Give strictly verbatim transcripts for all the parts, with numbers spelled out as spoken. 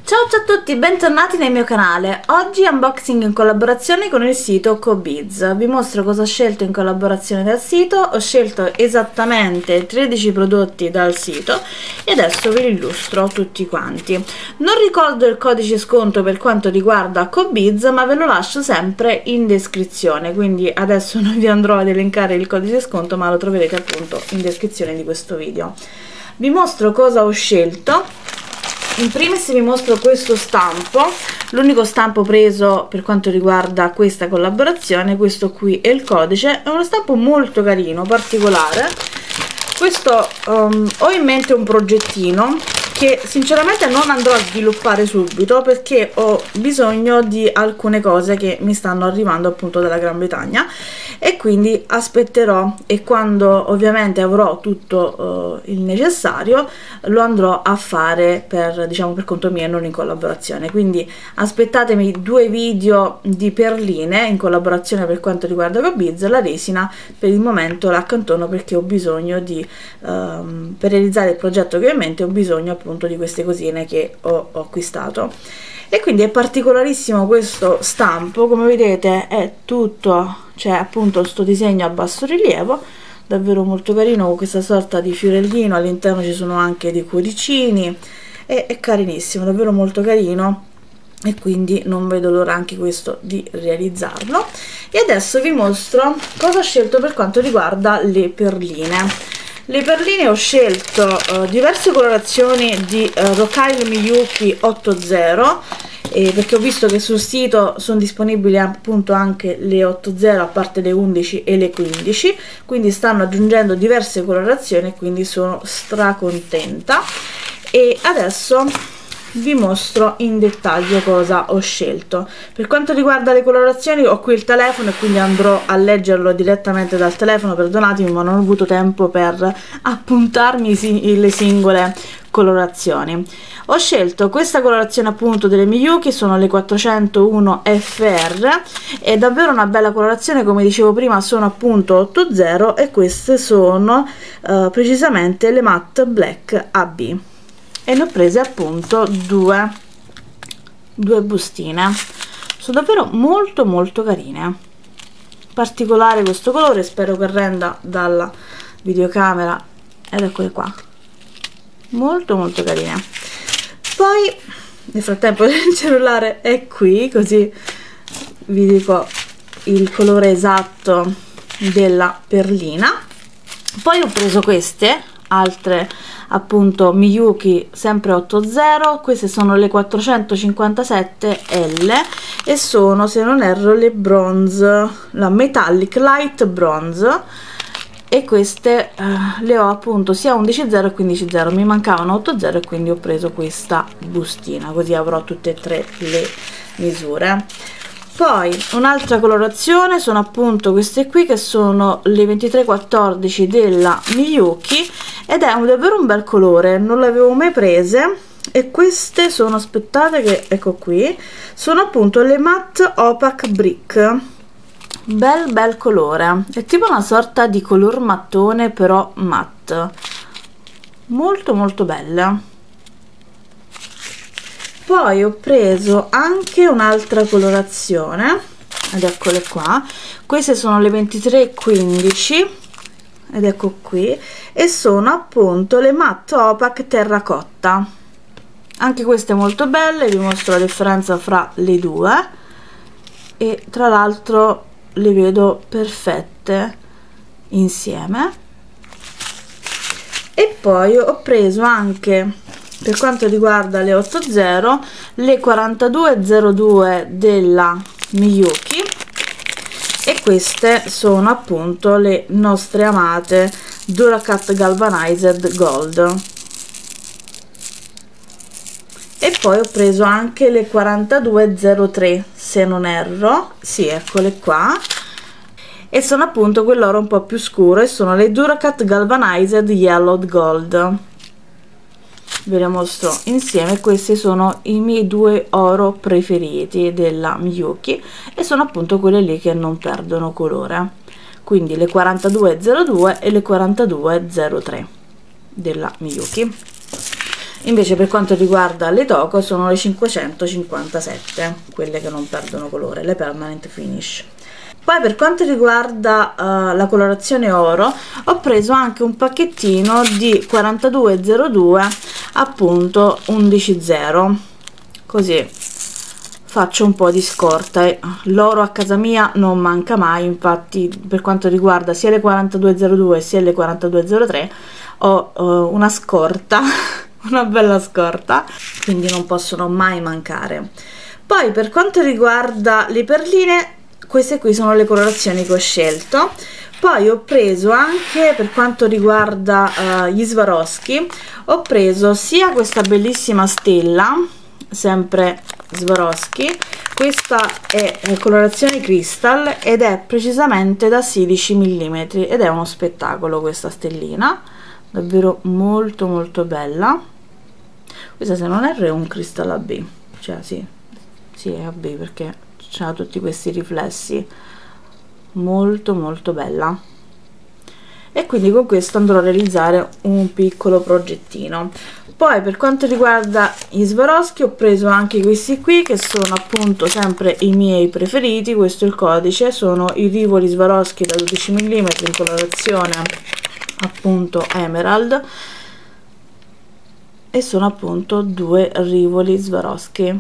Ciao ciao a tutti, bentornati nel mio canale. Oggi unboxing in collaborazione con il sito Cobiz. Vi mostro cosa ho scelto in collaborazione dal sito. Ho scelto esattamente tredici prodotti dal sito e adesso ve li illustro tutti quanti. Non ricordo il codice sconto per quanto riguarda Cobiz, ma ve lo lascio sempre in descrizione, quindi adesso non vi andrò ad elencare il codice sconto, ma lo troverete appunto in descrizione di questo video. Vi mostro cosa ho scelto. In primis vi mostro questo stampo, l'unico stampo preso per quanto riguarda questa collaborazione. Questo qui è il codice, è uno stampo molto carino, particolare. Questo um, ho in mente un progettino che sinceramente non andrò a sviluppare subito perché ho bisogno di alcune cose che mi stanno arrivando appunto dalla Gran Bretagna, e quindi aspetterò, e quando ovviamente avrò tutto uh, il necessario lo andrò a fare per, diciamo, per conto mio e non in collaborazione. Quindi aspettatemi due video di perline in collaborazione per quanto riguarda Cobiz. La resina per il momento l'accantono perché ho bisogno di um, per realizzare il progetto che ho in mente ho bisogno appunto di queste cosine che ho, ho acquistato. E quindi è particolarissimo questo stampo, come vedete è tutto, c'è appunto sto disegno a basso rilievo, davvero molto carino, con questa sorta di fiorellino, all'interno ci sono anche dei cuoricini, e è carinissimo, davvero molto carino, e quindi non vedo l'ora anche questo di realizzarlo. E adesso vi mostro cosa ho scelto per quanto riguarda le perline. Le perline ho scelto uh, diverse colorazioni di uh, Rokyle Miyuki otto zero, eh, perché ho visto che sul sito sono disponibili appunto anche le otto zero, a parte le undici e le quindici, quindi stanno aggiungendo diverse colorazioni e quindi sono stracontenta. E adesso vi mostro in dettaglio cosa ho scelto. Per quanto riguarda le colorazioni ho qui il telefono e quindi andrò a leggerlo direttamente dal telefono, perdonatemi ma non ho avuto tempo per appuntarmi le singole colorazioni. Ho scelto questa colorazione appunto delle Miyuki, sono le quattrocentouno F R, è davvero una bella colorazione, come dicevo prima sono appunto otto zero e queste sono uh, precisamente le matte black A B. E ne ho prese appunto due due bustine, sono davvero molto molto carine, particolare questo colore, spero che renda dalla videocamera, ed eccole qua, molto molto carine. Poi nel frattempo il cellulare è qui, così vi dico il colore esatto della perlina. Poi ho preso queste altre appunto Miyuki sempre otto zero, queste sono le quattrocentocinquantasette L e sono, se non erro, le bronze, la metallic light bronze, e queste uh, le ho appunto sia undici zero e quindici zero, mi mancavano otto zero e quindi ho preso questa bustina, così avrò tutte e tre le misure. Poi un'altra colorazione sono appunto queste qui, che sono le ventitré quattordici della Miyuki, ed è un, davvero un bel colore, non le avevo mai prese. E queste sono, aspettate che ecco qui, sono appunto le matte opaque brick, bel bel colore, è tipo una sorta di color mattone però matte, molto molto bella. Poi ho preso anche un'altra colorazione ed eccole qua, queste sono le ventitré quindici ed ecco qui, e sono appunto le matte opaque terracotta, anche queste molto belle. Vi mostro la differenza fra le due e tra l'altro le vedo perfette insieme. E poi ho preso anche, per quanto riguarda le otto zero, le quarantadue zero due della Miyuki, e queste sono appunto le nostre amate Duracut Galvanized Gold. E poi ho preso anche le quarantadue zero tre, se non erro, sì, eccole qua, e sono appunto quell'oro un po' più scuro, e sono le Duracut Galvanized Yellowed Gold. Ve le mostro insieme. Questi sono i miei due oro preferiti della Miyuki e sono appunto quelle lì che non perdono colore, quindi le quarantadue zero due e le quarantadue zero tre della Miyuki. Invece per quanto riguarda le Toco sono le cinquecentocinquantasette, quelle che non perdono colore, le permanent finish. Poi per quanto riguarda uh, la colorazione oro, ho preso anche un pacchettino di quarantadue zero due appunto undici zero, così faccio un po' di scorta. L'oro a casa mia non manca mai, infatti per quanto riguarda sia le quarantadue zero due sia le quarantadue zero tre ho uh, una scorta una bella scorta, quindi non possono mai mancare. Poi per quanto riguarda le perline, queste qui sono le colorazioni che ho scelto. Poi ho preso anche, per quanto riguarda uh, gli Swarovski, ho preso sia questa bellissima stella, sempre Swarovski, questa è eh, colorazione crystal ed è precisamente da sedici millimetri ed è uno spettacolo questa stellina, davvero molto molto bella. Questa, se non erro, è un cristallo A B, cioè sì, sì è A B perché c'ha tutti questi riflessi, molto molto bella. E quindi con questo andrò a realizzare un piccolo progettino. Poi per quanto riguarda gli Swarovski ho preso anche questi qui, che sono appunto sempre i miei preferiti. Questo è il codice, sono i rivoli Swarovski da dodici millimetri in colorazione appunto emerald, e sono appunto due rivoli Swarovski,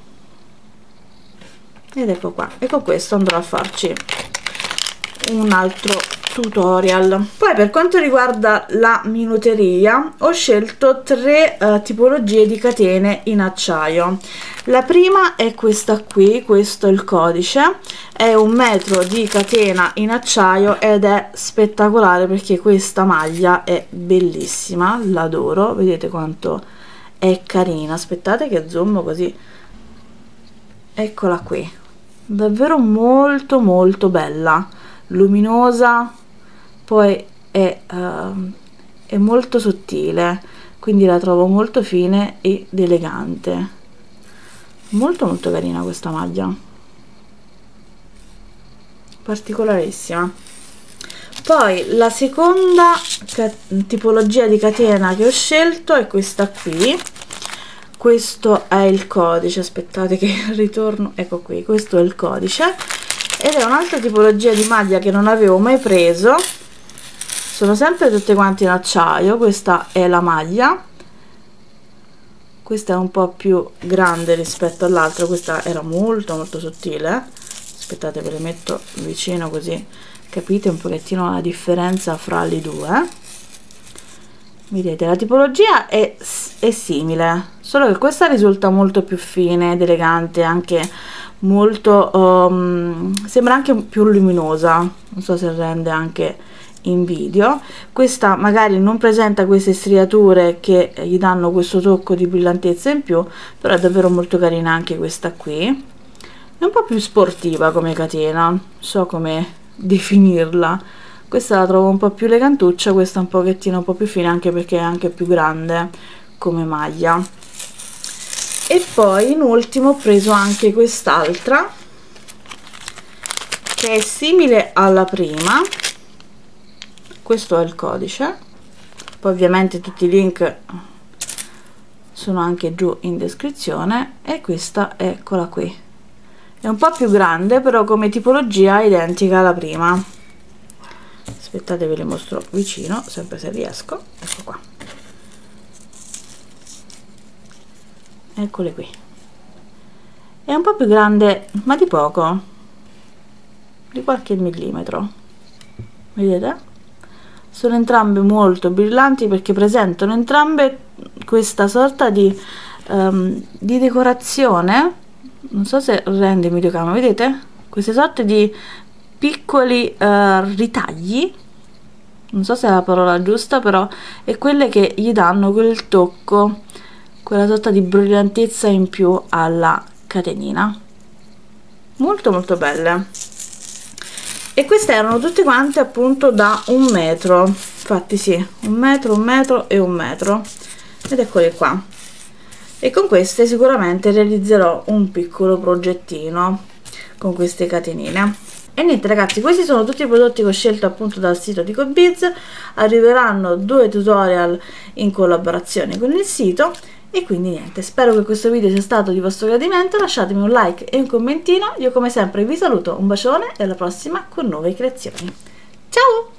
ed ecco qua. E con questo andrò a farci un altro tutorial. Poi per quanto riguarda la minuteria ho scelto tre uh, tipologie di catene in acciaio. La prima è questa qui, questo è il codice, è un metro di catena in acciaio ed è spettacolare perché questa maglia è bellissima, l'adoro, vedete quanto è carina. Aspettate che zoom così, eccola qui, davvero molto molto bella, luminosa, poi è, uh, è molto sottile, quindi la trovo molto fine ed elegante, molto molto carina questa maglia, particolarissima. Poi la seconda tipologia di catena che ho scelto è questa qui, questo è il codice, aspettate che ritorno, ecco qui, questo è il codice ed è un'altra tipologia di maglia che non avevo mai preso. Sono sempre tutte quante in acciaio. Questa è la maglia, questa è un po' più grande rispetto all'altra, questa era molto molto sottile. Aspettate, ve le metto vicino così capite un pochettino la differenza fra le due. Vedete, la tipologia è, è simile, solo che questa risulta molto più fine ed elegante, anche molto um, sembra anche più luminosa, non so se rende anche in video. Questa magari non presenta queste striature che gli danno questo tocco di brillantezza in più, però è davvero molto carina anche questa qui. È un po' più sportiva come catena, non so come definirla. Questa la trovo un po' più elegantuccia, questa un pochettino un po' più fine, anche perché è anche più grande come maglia. E poi in ultimo ho preso anche quest'altra che è simile alla prima, questo è il codice, poi ovviamente tutti i link sono anche giù in descrizione, e questa eccola qui, è un po' più grande però come tipologia è identica alla prima. Aspettate, ve le mostro vicino, sempre se riesco, ecco qua, eccole qui, è un po' più grande ma di poco, di qualche millimetro, vedete? Sono entrambe molto brillanti perché presentano entrambe questa sorta di, um, di decorazione, non so se rende in videocamera, vedete? Queste sorte di piccoli uh, ritagli, non so se è la parola giusta, però è quelle che gli danno quel tocco, quella sorta di brillantezza in più alla catenina, molto molto belle. E queste erano tutte quante appunto da un metro, infatti sì, un metro, un metro e un metro, ed eccole qua. E con queste sicuramente realizzerò un piccolo progettino con queste catenine. E niente ragazzi, questi sono tutti i prodotti che ho scelto appunto dal sito di Cobiz. Arriveranno due tutorial in collaborazione con il sito E quindi niente, spero che questo video sia stato di vostro gradimento, lasciatemi un like e un commentino, io come sempre vi saluto, un bacione e alla prossima con nuove creazioni. Ciao!